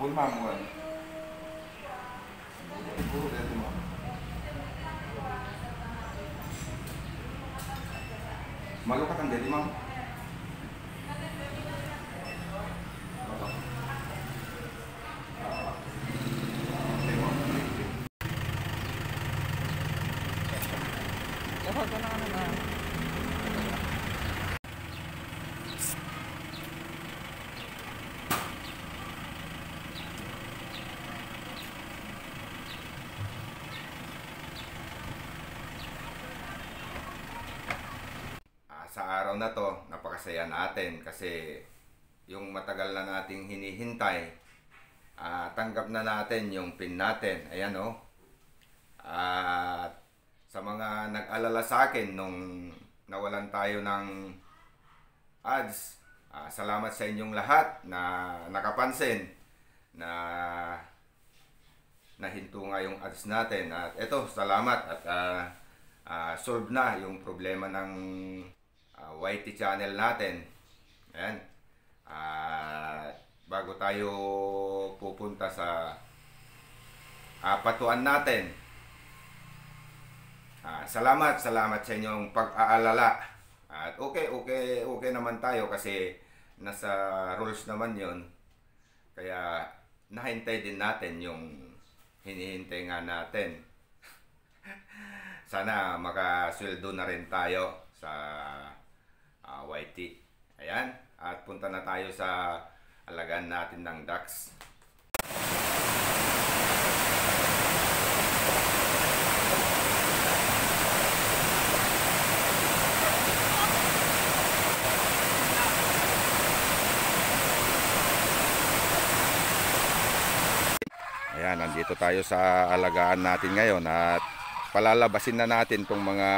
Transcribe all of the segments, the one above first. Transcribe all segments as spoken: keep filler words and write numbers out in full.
Gulma mo kan. Puro dito mo. Malukat ang dito mo. Dapat ka na ano na. Sa araw na to, napakasaya natin kasi yung matagal na nating hinihintay, uh, tanggap na natin yung pin natin. Ayan o. Oh. At sa mga nag-alala sa akin nung nawalan tayo ng ads, uh, salamat sa inyong lahat na nakapansin na nahinto nga yung ads natin. At eto, salamat at uh, uh, solve na yung problema ng Uh, Y T channel natin. Ayan. Uh, bago tayo pupunta sa uh, patuan natin, uh, salamat, salamat sa inyong pag-aalala. At okay, okay, okay naman tayo kasi nasa rules naman yon. Kaya nahintay din natin yung hinihintay nga natin. Sana makasweldo na rin tayo sa Uh, Y T. Ayan. At punta na tayo sa alagaan natin ng ducks. Ayan. Nandito tayo sa alagaan natin ngayon at palalabasin na natin tong mga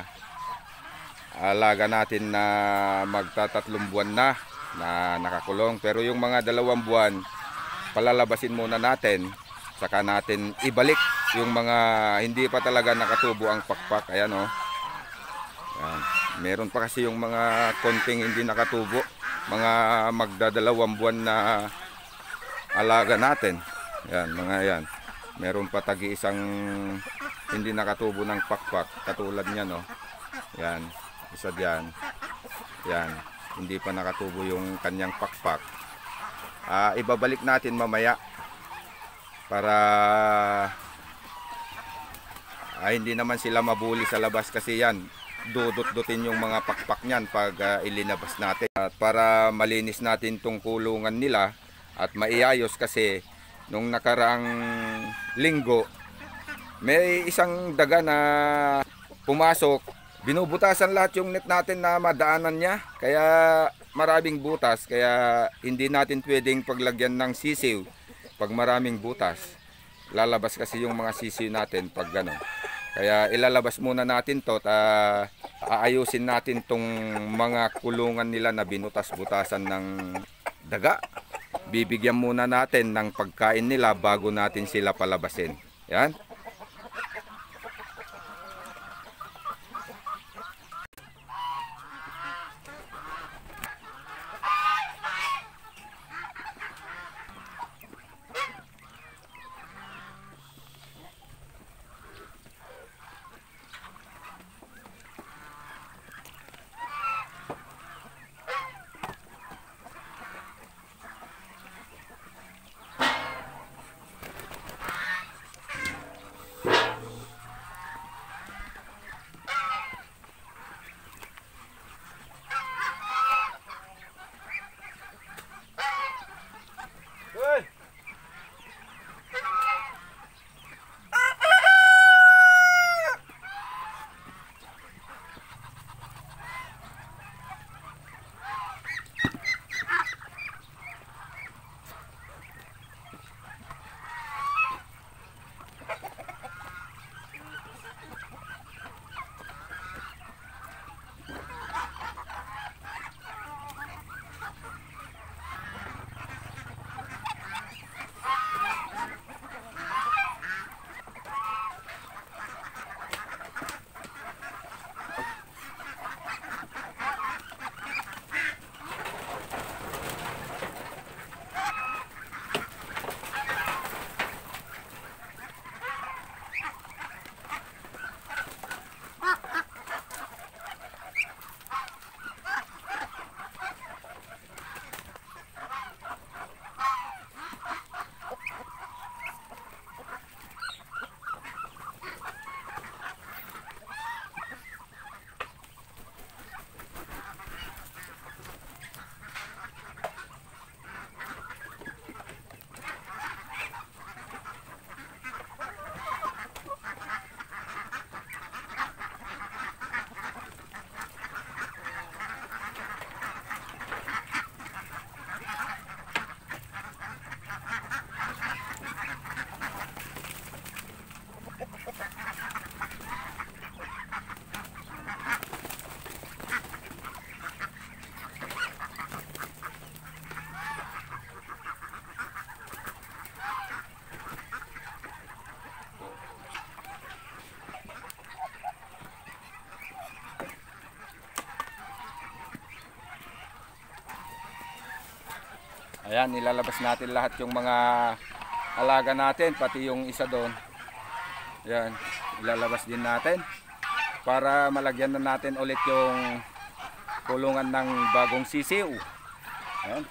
alaga natin na magtatatlong buwan na na nakakulong, pero yung mga dalawang buwan palalabasin muna natin, saka natin ibalik yung mga hindi pa talaga nakatubo ang pakpak. Ayan o. Ayan. Meron pa kasi yung mga konting hindi nakatubo, mga magdadalawang buwan na alaga natin. Ayan, mga yan, meron pa tagi isang hindi nakatubo ng pakpak katulad niya, no. Yan, isa diyan. Yan, hindi pa nakatubo yung kanyang pakpak. Uh, ibabalik natin mamaya para uh, hindi naman sila mabuli sa labas kasi yan, dudut-dutin yung mga pakpak niyan pag uh, ilinabas natin. At para malinis natin tong kulungan nila at maiayos kasi nung nakaraang linggo may isang daga na pumasok. Binubutasan lahat yung net natin na madaanan niya. Kaya maraming butas. Kaya hindi natin pwedeng paglagyan ng sisiw pag maraming butas. Lalabas kasi yung mga sisiw natin pag gano'n. Kaya ilalabas muna natin to at uh, aayusin natin tong mga kulungan nila na binutas-butasan ng daga. Bibigyan muna natin ng pagkain nila bago natin sila palabasin. Yan. Ayan, nilalabas natin lahat yung mga alaga natin, pati yung isa doon. Ayan, ilalabas din natin para malagyan na natin ulit yung kulungan ng bagong sisiw. Ayan.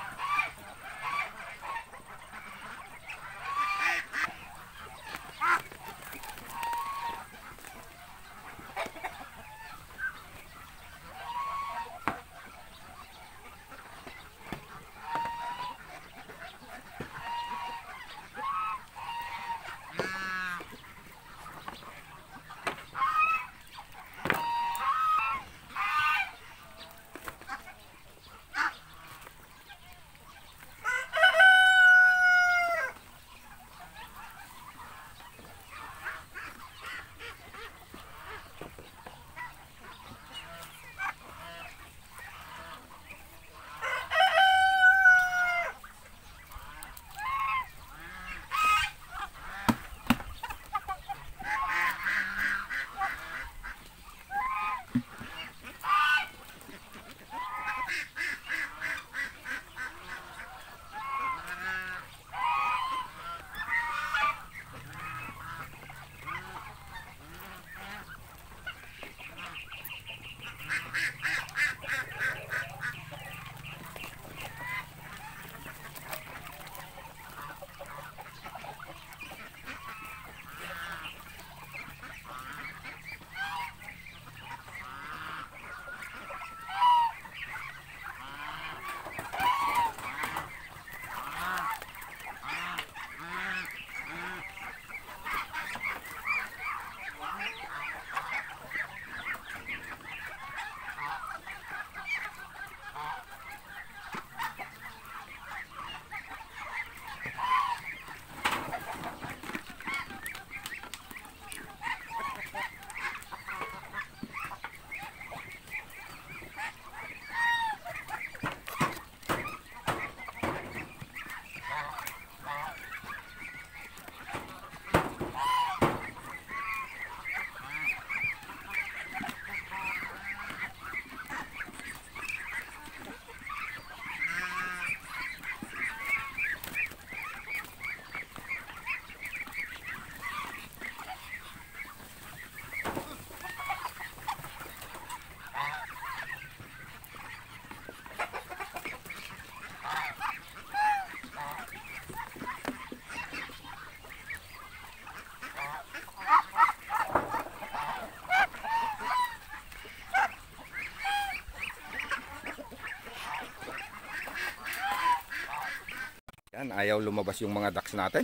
Yan, ayaw lumabas yung mga ducks natin.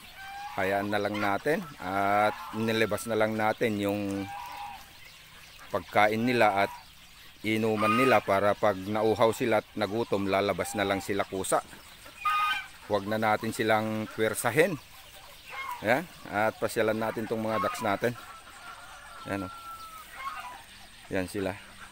Hayaan na lang natin at nilabas na lang natin yung pagkain nila at inuman nila para pag nauhaw sila at nagutom, lalabas na lang sila kusa. Huwag na natin silang pwersahin. Ayan, at pasyalan natin tong mga ducks natin. Ayan, oh. Yan sila.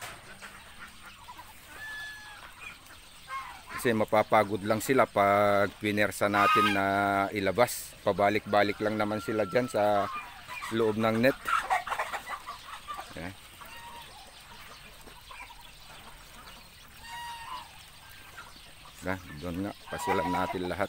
Kasi mapapagod lang sila pag pinersa natin na ilabas. Pabalik-balik lang naman sila dyan sa loob ng net. Ayan. Na, doon nga, pasyalan natin lahat.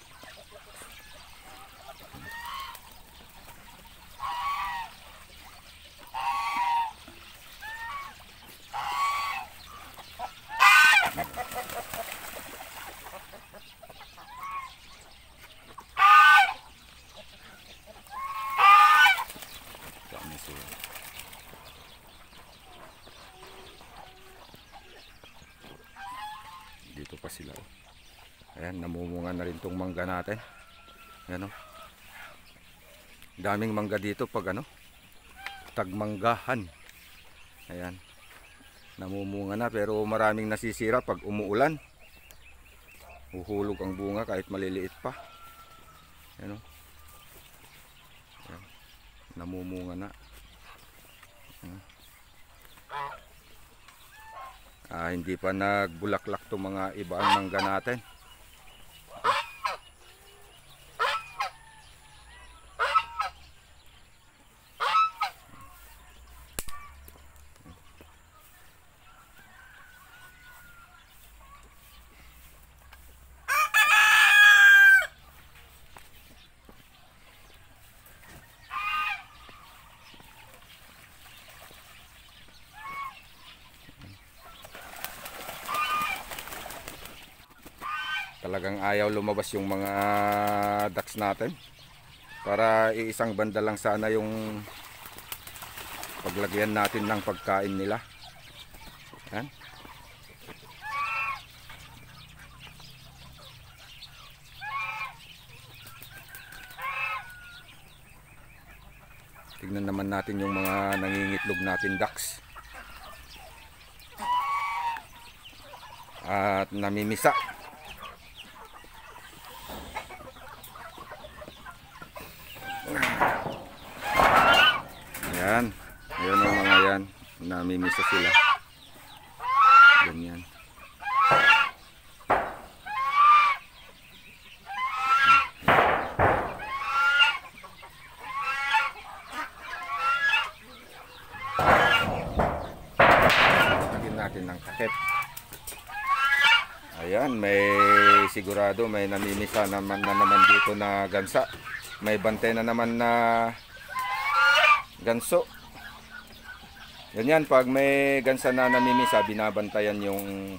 Dito pa sila. Ayan, namumunga na rin tong mangga natin. Ayan, o. Daming mangga dito pag ano, tagmanggahan. Ayan, namumunga na pero maraming nasisira pag umuulan. Huhulog ang bunga kahit maliliit pa. Ayan, o. Ayan, namumunga na. Ayan. Ah, hindi pa nagbulaklak itong mga ibang mangga natin. Talagang ayaw lumabas yung mga ducks natin. Para iisang banda lang sana yung paglagyan natin ng pagkain nila. Yan. Tignan naman natin yung mga nangingitlog natin ducks. At namimisa. Ayan. Ayan ang mga yan. Namimisa sila. Ganyan. Lagyan natin ng takip. Ayan, may sigurado may namimisa naman na naman dito na gansa. May bantay na naman na ganso. Ganyan, pag may gansa na namimisa, binabantayan yung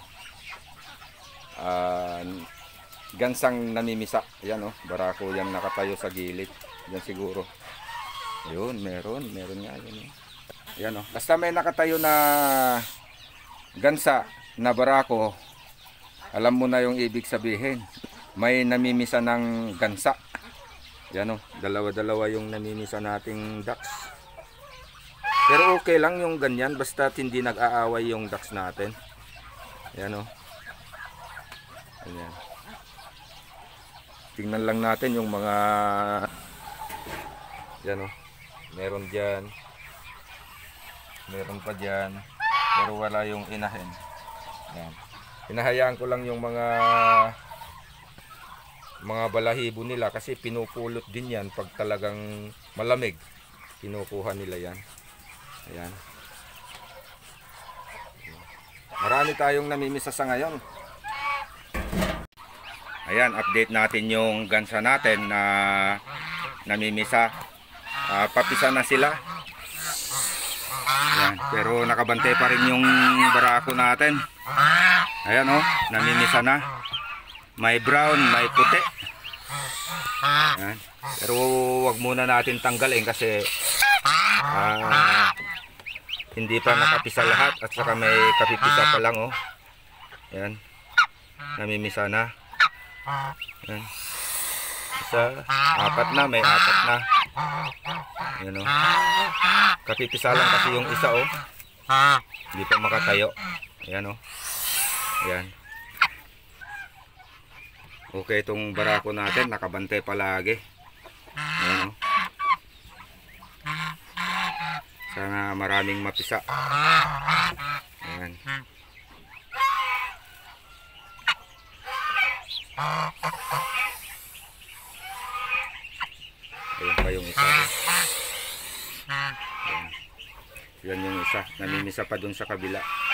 uh, gansang namimisa. Ayan o, oh, barako yan nakatayo sa gilid. Yan siguro. Ayun, meron, meron nga yan. Oh. Ayan o, oh. Basta may nakatayo na gansa na barako, alam mo na yung ibig sabihin. May namimisa ng gansa. Yan o, dalawa-dalawa yung namimisa nating ducks. Pero okay lang yung ganyan, basta hindi nag-aaway yung ducks natin. Yan o. Ayan. Tingnan lang natin yung mga, yan o, meron dyan, meron pa dyan, pero wala yung inahin. Yan. Hinahayaan ko lang yung mga mga balahibo nila kasi pinupulot din yan pag talagang malamig. Kinukuha nila yan. Ayan. Marami tayong namimisa sa ngayon. Ayan, update natin yung gansa natin na namimisa. Uh, papisa na sila. Ayan, pero nakabantay pa rin yung barako natin. Ayan o, oh, namimisa na. May brown, may puti. Ayan. Pero wag muna natin tanggalin kasi uh, hindi pa nakapisa lahat at saka may kapipisa pa lang oh. Ayan. Namimisa na. Ayan. Isa, apat na, may apat na. Ayan oh. Kapipisa lang kasi yung isa oh. Hindi pa makatayo. Ayan oh. Ayan. Okay, itong barako natin nakabantay palagi. Ayan oh. Sana maraming mapisa. Ayan. Ayan pa yung isa. Ayan. Yan yung isa. Namimisa pa dun sa kabila.